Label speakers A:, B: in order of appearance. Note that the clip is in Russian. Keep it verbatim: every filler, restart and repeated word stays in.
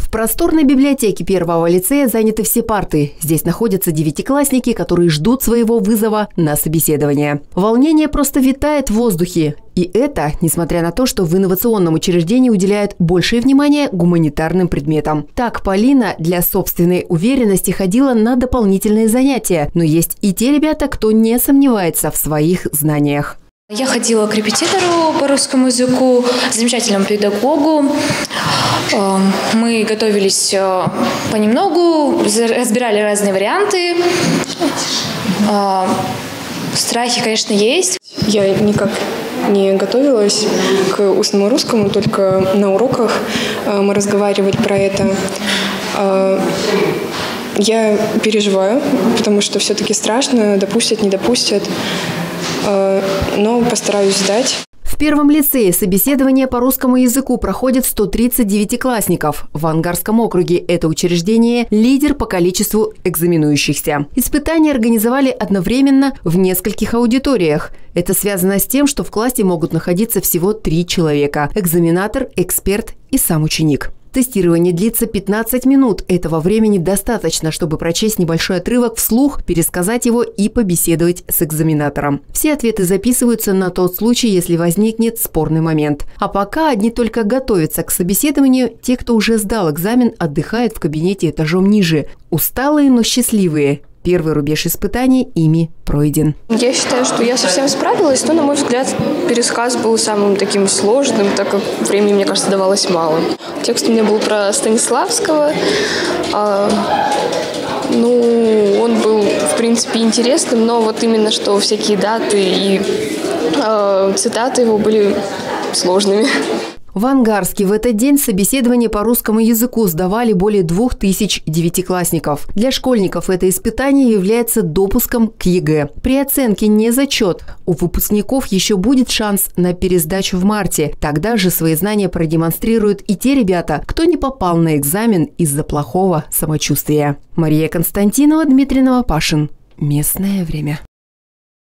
A: В просторной библиотеке первого лицея заняты все парты. Здесь находятся девятиклассники, которые ждут своего вызова на собеседование. Волнение просто витает в воздухе. И это, несмотря на то, что в инновационном учреждении уделяют большее внимание гуманитарным предметам. Так, Полина для собственной уверенности ходила на дополнительные занятия. Но есть и те ребята, кто не сомневается в своих знаниях.
B: Я ходила к репетитору по русскому языку, замечательному педагогу. Мы готовились понемногу, разбирали разные варианты. Страхи, конечно, есть.
C: Я никак не готовилась к устному русскому, только на уроках мы разговаривали про это. Я переживаю, потому что все-таки страшно, допустят, не допустят. Но постараюсь сдать.
A: В первом лицее собеседование по русскому языку проходит сто тридцать девятиклассников. В Ангарском округе это учреждение – лидер по количеству экзаменующихся. Испытания организовали одновременно в нескольких аудиториях. Это связано с тем, что в классе могут находиться всего три человека – экзаменатор, эксперт и сам ученик. Тестирование длится пятнадцать минут. Этого времени достаточно, чтобы прочесть небольшой отрывок вслух, пересказать его и побеседовать с экзаменатором. Все ответы записываются на тот случай, если возникнет спорный момент. А пока одни только готовятся к собеседованию, те, кто уже сдал экзамен, отдыхают в кабинете этажом ниже. Усталые, но счастливые. Первый рубеж испытаний ими пройден.
C: Я считаю, что я совсем справилась, но, на мой взгляд, пересказ был самым таким сложным, так как времени, мне кажется, давалось мало. Текст у меня был про Станиславского. А, ну, он был, в принципе, интересным, но вот именно что всякие даты и а, цитаты его были сложными.
A: В Ангарске в этот день собеседование по русскому языку сдавали более двух тысяч девятиклассников. Для школьников это испытание является допуском к ЕГЭ. При оценке не зачет. У выпускников еще будет шанс на пересдачу в марте. Тогда же свои знания продемонстрируют и те ребята, кто не попал на экзамен из-за плохого самочувствия. Мария Константинова, Дмитрий Новопашин. Местное время.